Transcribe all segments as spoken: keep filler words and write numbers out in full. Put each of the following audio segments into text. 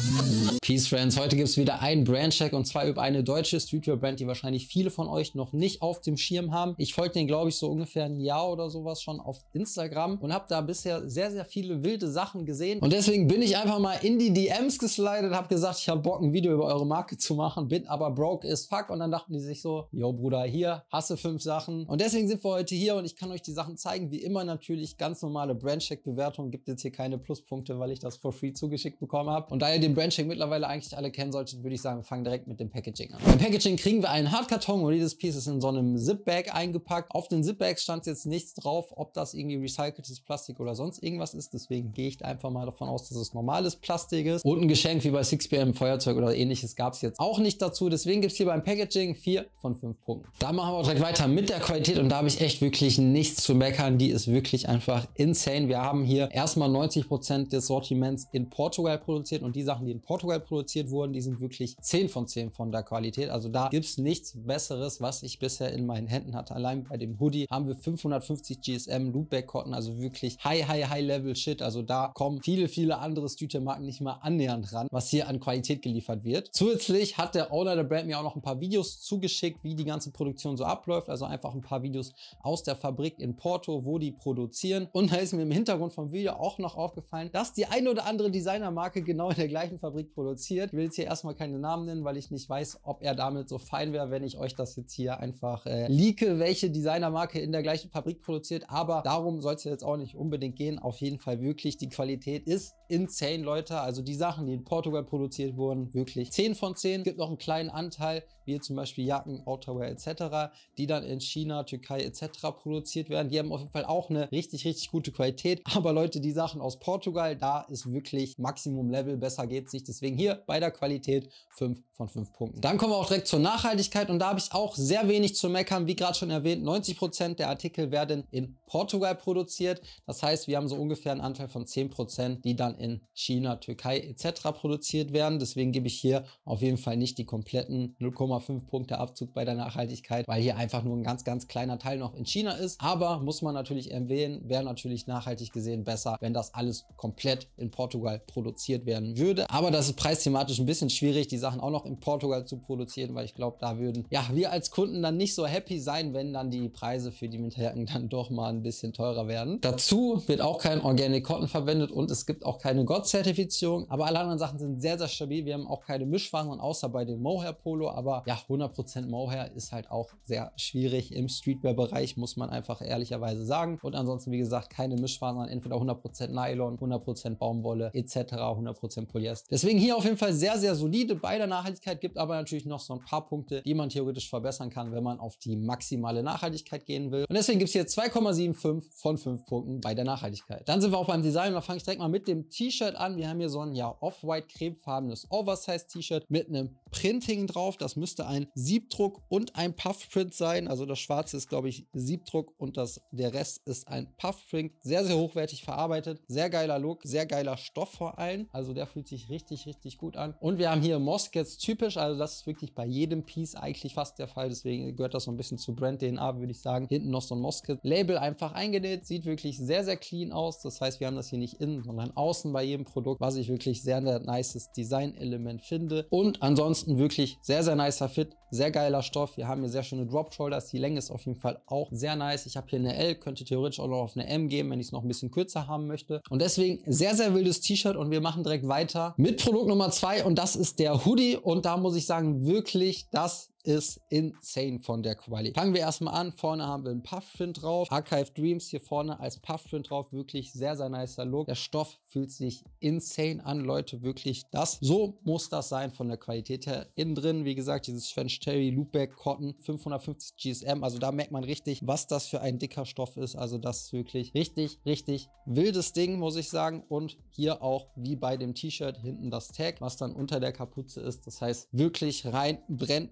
Peace Friends, heute gibt es wieder einen Brandcheck und zwar über eine deutsche Streetwear-Brand, die wahrscheinlich viele von euch noch nicht auf dem Schirm haben. Ich folge denen, glaube ich, so ungefähr ein Jahr oder sowas schon auf Instagram und habe da bisher sehr, sehr viele wilde Sachen gesehen. Und deswegen bin ich einfach mal in die D Ms geslidet, habe gesagt, ich habe Bock, ein Video über eure Marke zu machen, bin aber broke as fuck. Und dann dachten die sich so, yo Bruder, hier, hasse fünf Sachen. Und deswegen sind wir heute hier und ich kann euch die Sachen zeigen. Wie immer natürlich ganz normale Brandcheck-Bewertung, gibt jetzt hier keine Pluspunkte, weil ich das for free zugeschickt bekommen habe. Und da ihr den Brandcheck mittlerweile eigentlich alle kennen solltet, würde ich sagen, wir fangen direkt mit dem Packaging an. Beim Packaging kriegen wir einen Hardkarton und dieses Piece ist in so einem Zip-Bag eingepackt. Auf den Zip-Bags stand jetzt nichts drauf, ob das irgendwie recyceltes Plastik oder sonst irgendwas ist. Deswegen gehe ich einfach mal davon aus, dass es normales Plastik ist. Und ein Geschenk wie bei six P M Feuerzeug oder ähnliches gab es jetzt auch nicht dazu. Deswegen gibt es hier beim Packaging vier von fünf Punkten. Da machen wir auch direkt weiter mit der Qualität und da habe ich echt wirklich nichts zu meckern. Die ist wirklich einfach insane. Wir haben hier erstmal neunzig Prozent des Sortiments in Portugal produziert und die Sachen, die in Portugal produziert wurden, die sind wirklich zehn von zehn von der Qualität. Also da gibt es nichts Besseres, was ich bisher in meinen Händen hatte. Allein bei dem Hoodie haben wir fünfhundertfünfzig G S M Loopback Cotton, also wirklich high, high, high Level Shit. Also da kommen viele, viele andere Streetwear-Marken nicht mal annähernd ran, was hier an Qualität geliefert wird. Zusätzlich hat der Owner der Brand mir auch noch ein paar Videos zugeschickt, wie die ganze Produktion so abläuft. Also einfach ein paar Videos aus der Fabrik in Porto, wo die produzieren. Und da ist mir im Hintergrund vom Video auch noch aufgefallen, dass die eine oder andere Designermarke genau in der gleichen Fabrik produziert. Ich will jetzt hier erstmal keine Namen nennen, weil ich nicht weiß, ob er damit so fein wäre, wenn ich euch das jetzt hier einfach äh, leake, welche Designermarke in der gleichen Fabrik produziert. Aber darum soll es jetzt auch nicht unbedingt gehen. Auf jeden Fall wirklich, die Qualität ist insane, Leute. Also die Sachen, die in Portugal produziert wurden, wirklich zehn von zehn. Es gibt noch einen kleinen Anteil, wie zum Beispiel Jacken, Outerwear et cetera, die dann in China, Türkei et cetera produziert werden. Die haben auf jeden Fall auch eine richtig, richtig gute Qualität. Aber Leute, die Sachen aus Portugal, da ist wirklich Maximum Level, besser geht's nicht. Deswegen hier bei der Qualität fünf von fünf Punkten. Dann kommen wir auch direkt zur Nachhaltigkeit und da habe ich auch sehr wenig zu meckern. Wie gerade schon erwähnt, neunzig Prozent der Artikel werden in Portugal produziert. Das heißt, wir haben so ungefähr einen Anteil von zehn Prozent, die dann in China, Türkei et cetera produziert werden. Deswegen gebe ich hier auf jeden Fall nicht die kompletten null Komma fünf Punkte Abzug bei der Nachhaltigkeit, weil hier einfach nur ein ganz, ganz kleiner Teil noch in China ist. Aber muss man natürlich erwähnen, wäre natürlich nachhaltig gesehen besser, wenn das alles komplett in Portugal produziert werden würde. Aber das ist preisthematisch ein bisschen schwierig, die Sachen auch noch in Portugal zu produzieren, weil ich glaube, da würden ja wir als Kunden dann nicht so happy sein, wenn dann die Preise für die Winterjacken dann doch mal ein bisschen teurer werden. Dazu wird auch kein Organic Cotton verwendet und es gibt auch keine G O T-Zertifizierung, aber alle anderen Sachen sind sehr, sehr stabil. Wir haben auch keine Mischfasern, außer bei dem Mohair Polo, aber ja, hundert Prozent Mohair ist halt auch sehr schwierig im Streetwear-Bereich, muss man einfach ehrlicherweise sagen. Und ansonsten, wie gesagt, keine Mischfasern, entweder hundert Prozent Nylon, hundert Prozent Baumwolle et cetera, hundert Prozent Polyester. Deswegen hier auf jeden Fall sehr, sehr solide bei der Nachhaltigkeit, gibt aber natürlich noch so ein paar Punkte, die man theoretisch verbessern kann, wenn man auf die maximale Nachhaltigkeit gehen will. Und deswegen gibt es hier zwei Komma fünfundsiebzig von fünf Punkten bei der Nachhaltigkeit. Dann sind wir auch beim Design, da fange ich direkt mal mit dem T-Shirt an. Wir haben hier so ein ja off-white cremefarbenes Oversize-T-Shirt mit einem Printing drauf. Das müsste ein Siebdruck und ein Puffprint sein. Also das Schwarze ist, glaube ich, Siebdruck und das, der Rest ist ein Puffprint. Sehr, sehr hochwertig verarbeitet. Sehr geiler Look, sehr geiler Stoff vor allem. Also der fühlt sich richtig, richtig gut an. Und wir haben hier Moskets typisch. Also das ist wirklich bei jedem Piece eigentlich fast der Fall. Deswegen gehört das so ein bisschen zu Brand-D N A, würde ich sagen. Hinten noch so ein Mosket-Label einfach eingenäht. Sieht wirklich sehr, sehr clean aus. Das heißt, wir haben das hier nicht innen, sondern außen bei jedem Produkt, was ich wirklich sehr, sehr nices Design-Element finde. Und ansonsten wirklich sehr, sehr nicer Fit, sehr geiler Stoff. Wir haben hier sehr schöne Drop-Shoulders. Die Länge ist auf jeden Fall auch sehr nice. Ich habe hier eine L, könnte theoretisch auch noch auf eine M geben, wenn ich es noch ein bisschen kürzer haben möchte. Und deswegen sehr, sehr wildes T-Shirt und wir machen direkt weiter mit Produkt Nummer zwei und das ist der Hoodie. Und da muss ich sagen, wirklich, das ist insane von der Qualität. Fangen wir erstmal an. Vorne haben wir einen Puffprint drauf. Archive Dreams hier vorne als Puffprint drauf. Wirklich sehr, sehr nicer Look. Der Stoff fühlt sich insane an, Leute. Wirklich das. So muss das sein von der Qualität her. Innen drin, wie gesagt, dieses French Terry Loopback Cotton fünfhundertfünfzig G S M. Also da merkt man richtig, was das für ein dicker Stoff ist. Also das ist wirklich richtig, richtig wildes Ding, muss ich sagen. Und hier auch wie bei dem T-Shirt hinten das Tag, was dann unter der Kapuze ist. Das heißt wirklich rein Brand-Ding.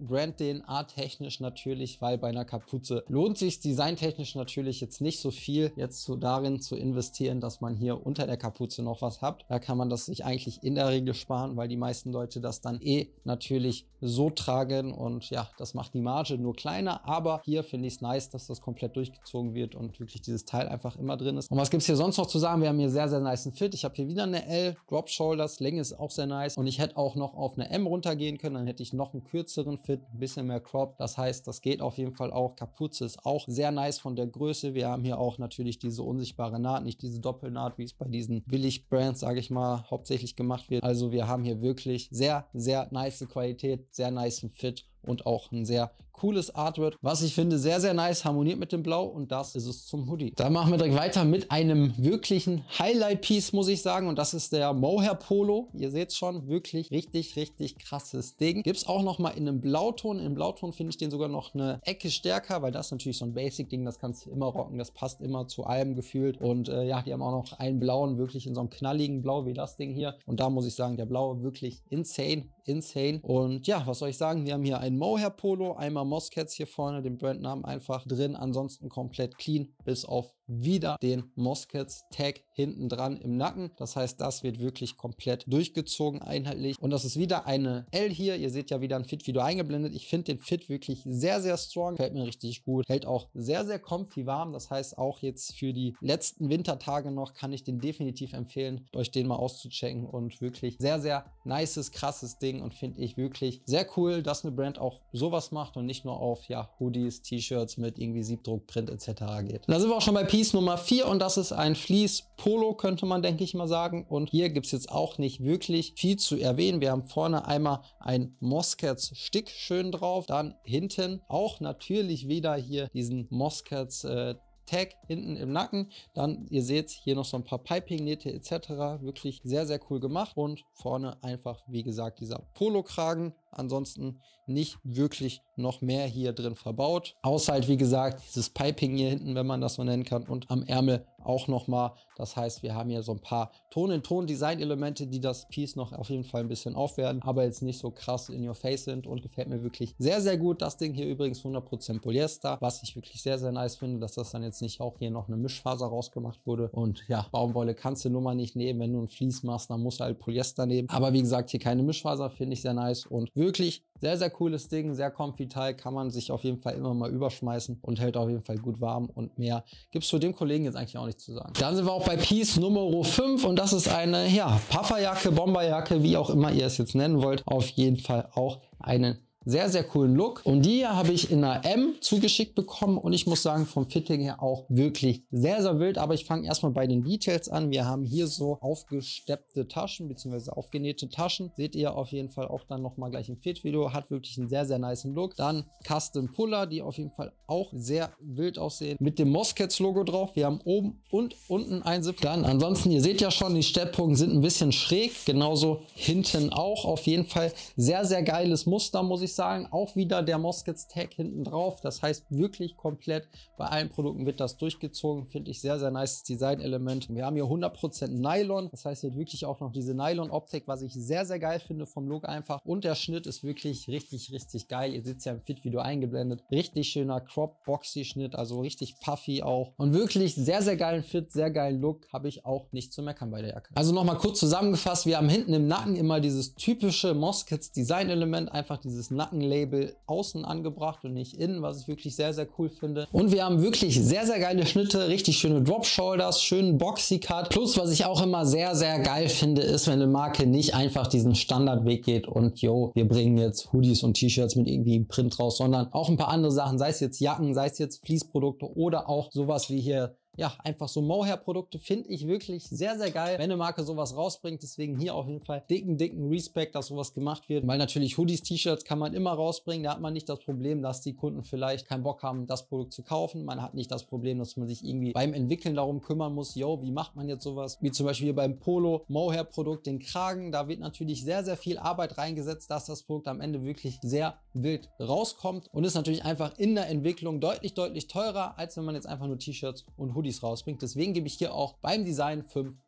aussehen-arttechnisch natürlich, weil bei einer Kapuze lohnt sich designtechnisch natürlich jetzt nicht so viel, jetzt so darin zu investieren, dass man hier unter der Kapuze noch was hat. Da kann man das sich eigentlich in der Regel sparen, weil die meisten Leute das dann eh natürlich so tragen und ja, das macht die Marge nur kleiner, aber hier finde ich es nice, dass das komplett durchgezogen wird und wirklich dieses Teil einfach immer drin ist. Und was gibt es hier sonst noch zu sagen? Wir haben hier sehr, sehr nice Fit. Ich habe hier wieder eine L, Drop Shoulders, Länge ist auch sehr nice und ich hätte auch noch auf eine M runtergehen können, dann hätte ich noch einen kürzeren Fit, ein bisschen mehr Crop. Das heißt, das geht auf jeden Fall auch. Kapuze ist auch sehr nice von der Größe. Wir haben hier auch natürlich diese unsichtbare Naht, nicht diese Doppelnaht, wie es bei diesen Billig-Brands, sage ich mal, hauptsächlich gemacht wird. Also wir haben hier wirklich sehr, sehr nice Qualität, sehr nice Fit und auch ein sehr cooles Artwork, was ich finde sehr, sehr nice, harmoniert mit dem Blau und das ist es zum Hoodie. Dann machen wir direkt weiter mit einem wirklichen Highlight-Piece, muss ich sagen, und das ist der Mohair Polo. Ihr seht schon, wirklich richtig, richtig krasses Ding. Gibt es auch noch mal in einem Blauton. In Blauton finde ich den sogar noch eine Ecke stärker, weil das ist natürlich so ein Basic-Ding, das kannst du immer rocken, das passt immer zu allem gefühlt und äh, ja, die haben auch noch einen blauen, wirklich in so einem knalligen Blau wie das Ding hier und da muss ich sagen, der blaue wirklich insane, insane und ja, was soll ich sagen, wir haben hier einen Mohair Polo, einmal Moscats hier vorne, den Brandnamen einfach drin, ansonsten komplett clean, bis auf wieder den Moscats Tag hinten dran im Nacken. Das heißt, das wird wirklich komplett durchgezogen einheitlich und das ist wieder eine L hier. Ihr seht ja wieder ein Fit-Video eingeblendet. Ich finde den Fit wirklich sehr, sehr strong, fällt mir richtig gut, hält auch sehr, sehr comfy warm. Das heißt, auch jetzt für die letzten Wintertage noch kann ich den definitiv empfehlen, euch den mal auszuchecken und wirklich sehr, sehr nices, krasses Ding und finde ich wirklich sehr cool, dass eine Brand auch sowas macht und nicht nur auf ja, Hoodies, T-Shirts mit irgendwie Siebdruck, Print et cetera geht. Da sind wir auch schon bei Piece Nummer vier und das ist ein Fleece Polo, könnte man denke ich mal sagen. Und hier gibt es jetzt auch nicht wirklich viel zu erwähnen. Wir haben vorne einmal ein Moscats Stick schön drauf, dann hinten auch natürlich wieder hier diesen Moscats äh, Tag hinten im Nacken. Dann, ihr seht hier noch so ein paar Piping-Nähte et cetera. Wirklich sehr, sehr cool gemacht. Und vorne einfach, wie gesagt, dieser Polo-Kragen. Ansonsten nicht wirklich noch mehr hier drin verbaut. Außer halt, wie gesagt, dieses Piping hier hinten, wenn man das so nennen kann. Und am Ärmel auch nochmal. Das heißt, wir haben hier so ein paar Ton-in-Ton-Design-Elemente, die das Piece noch auf jeden Fall ein bisschen aufwerten, aber jetzt nicht so krass in your face sind und gefällt mir wirklich sehr, sehr gut. Das Ding hier übrigens hundert Prozent Polyester, was ich wirklich sehr, sehr nice finde, dass das dann jetzt nicht auch hier noch eine Mischfaser rausgemacht wurde. Und ja, Baumwolle kannst du nun mal nicht nehmen. Wenn du ein Vlies machst, dann musst du halt Polyester nehmen. Aber wie gesagt, hier keine Mischfaser, finde ich sehr nice und wirklich sehr, sehr cooles Ding, sehr comfy Teil, kann man sich auf jeden Fall immer mal überschmeißen und hält auf jeden Fall gut warm und mehr gibt es zu dem Kollegen jetzt eigentlich auch nicht zu sagen. Dann sind wir auch bei Piece Nummer fünf und das ist eine, ja, Pufferjacke, Bomberjacke, wie auch immer ihr es jetzt nennen wollt, auf jeden Fall auch eine sehr, sehr coolen Look. Und die hier habe ich in einer M zugeschickt bekommen und ich muss sagen, vom Fitting her auch wirklich sehr, sehr wild. Aber ich fange erstmal bei den Details an. Wir haben hier so aufgesteppte Taschen bzw. aufgenähte Taschen. Seht ihr auf jeden Fall auch dann nochmal gleich im Fit-Video. Hat wirklich einen sehr, sehr nicen Look. Dann Custom Puller, die auf jeden Fall auch sehr wild aussehen. Mit dem Moscats Logo drauf. Wir haben oben und unten ein Zip. Dann ansonsten, ihr seht ja schon, die Stepppunkte sind ein bisschen schräg. Genauso hinten auch. Auf jeden Fall sehr, sehr geiles Muster, muss ich sagen. Auch wieder der Moscats Tag hinten drauf. Das heißt wirklich komplett bei allen Produkten wird das durchgezogen. Finde ich sehr, sehr nice Design-Element. Wir haben hier hundert Prozent Nylon. Das heißt, hier hat wirklich auch noch diese Nylon-Optik, was ich sehr, sehr geil finde vom Look einfach. Und der Schnitt ist wirklich richtig, richtig geil. Ihr seht es ja im Fit-Video eingeblendet. Richtig schöner Crop-Boxy-Schnitt, also richtig puffy auch. Und wirklich sehr, sehr geilen Fit, sehr geilen Look. Habe ich auch nicht zu meckern bei der Jacke. Also nochmal kurz zusammengefasst. Wir haben hinten im Nacken immer dieses typische Moscats Design-Element. Einfach dieses Nackenlabel außen angebracht und nicht innen, was ich wirklich sehr, sehr cool finde. Und wir haben wirklich sehr, sehr geile Schnitte, richtig schöne Drop-Shoulders, schönen Boxy-Cut. Plus, was ich auch immer sehr, sehr geil finde, ist, wenn eine Marke nicht einfach diesen Standardweg geht und yo, wir bringen jetzt Hoodies und T-Shirts mit irgendwie Print raus, sondern auch ein paar andere Sachen, sei es jetzt Jacken, sei es jetzt Fleece-Produkte oder auch sowas wie hier ja, einfach so Mohair-Produkte finde ich wirklich sehr, sehr geil, wenn eine Marke sowas rausbringt. Deswegen hier auf jeden Fall dicken, dicken Respekt, dass sowas gemacht wird. Weil natürlich Hoodies, T-Shirts kann man immer rausbringen. Da hat man nicht das Problem, dass die Kunden vielleicht keinen Bock haben, das Produkt zu kaufen. Man hat nicht das Problem, dass man sich irgendwie beim Entwickeln darum kümmern muss, yo, wie macht man jetzt sowas? Wie zum Beispiel hier beim Polo Mohair-Produkt, den Kragen. Da wird natürlich sehr, sehr viel Arbeit reingesetzt, dass das Produkt am Ende wirklich sehr wild rauskommt. Und ist natürlich einfach in der Entwicklung deutlich, deutlich teurer, als wenn man jetzt einfach nur T-Shirts und Hoodies rausbringt. Deswegen gebe ich hier auch beim Design fünf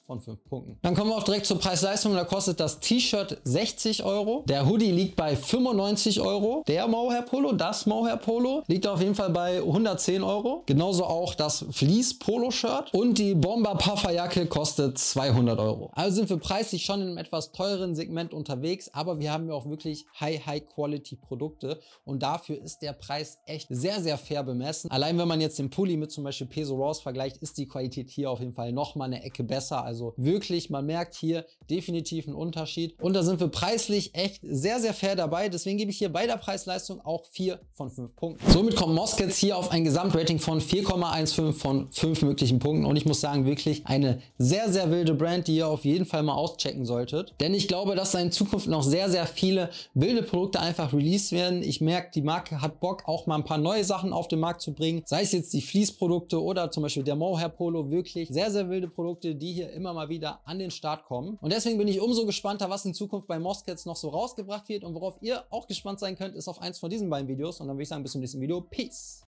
von fünf Punkten. Dann kommen wir auch direkt zur Preis-Leistung. Da kostet das T-Shirt sechzig Euro. Der Hoodie liegt bei fünfundneunzig Euro. Der Mohair Polo, das Mohair Polo, liegt auf jeden Fall bei hundertzehn Euro. Genauso auch das Fleece Polo Shirt. Und die Bomber Pufferjacke kostet zweihundert Euro. Also sind wir preislich schon in einem etwas teureren Segment unterwegs, aber wir haben ja auch wirklich High, High Quality Produkte und dafür ist der Preis echt sehr, sehr fair bemessen. Allein wenn man jetzt den Pulli mit zum Beispiel Peso Raws vergleicht, ist die Qualität hier auf jeden Fall noch mal eine Ecke besser. Also wirklich, man merkt hier definitiv einen Unterschied und da sind wir preislich echt sehr, sehr fair dabei. Deswegen gebe ich hier bei der Preis-Leistung auch vier von fünf Punkten. Somit kommt Moskets hier auf ein Gesamtrating von vier Komma fünfzehn von fünf möglichen Punkten und ich muss sagen, wirklich eine sehr, sehr wilde Brand, die ihr auf jeden Fall mal auschecken solltet. Denn ich glaube, dass da in Zukunft noch sehr, sehr viele wilde Produkte einfach released werden. Ich merke, die Marke hat Bock, auch mal ein paar neue Sachen auf den Markt zu bringen. Sei es jetzt die Fleece-Produkte oder zum Beispiel der Mohair Polo. Wirklich sehr, sehr wilde Produkte, die hier immer mal wieder an den Start kommen. Und deswegen bin ich umso gespannter, was in Zukunft bei Moskets noch so rausgebracht wird. Und worauf ihr auch gespannt sein könnt, ist auf eins von diesen beiden Videos. Und dann würde ich sagen, bis zum nächsten Video. Peace!